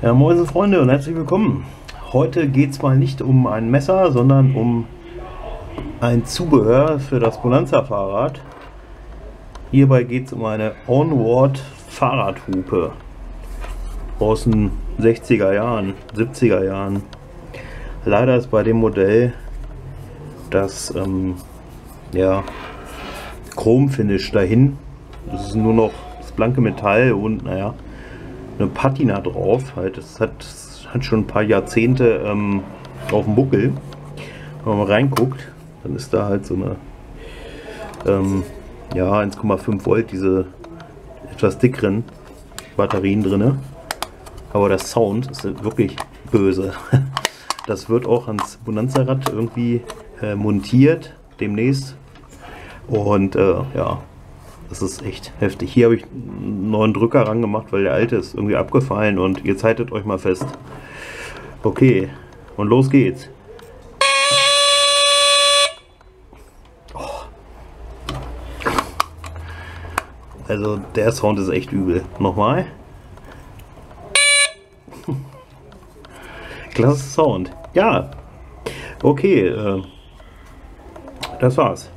Ja, moin Freunde und herzlich willkommen. Heute geht es mal nicht um ein Messer, sondern um ein Zubehör für das Bonanza Fahrrad. Hierbei geht es um eine Onward Fahrradhupe aus den 60er Jahren, 70er Jahren. Leider ist bei dem Modell das Chromfinish dahin. Das ist nur noch das blanke Metall und naja, eine Patina drauf. Halt, es hat schon ein paar Jahrzehnte auf dem Buckel. Wenn man mal reinguckt, dann ist da halt so eine 1,5 Volt, diese etwas dickeren Batterien drin. Aber der Sound ist wirklich böse. Das wird auch ans Bonanza-Rad irgendwie montiert demnächst. Und ja, das ist echt heftig. Hier habe ich einen neuen Drücker ran gemacht, weil der alte ist irgendwie abgefallen. Und jetzt haltet euch mal fest. Okay, und los geht's. Also der Sound ist echt übel. Nochmal. Klasse Sound. Ja. Okay. Das war's.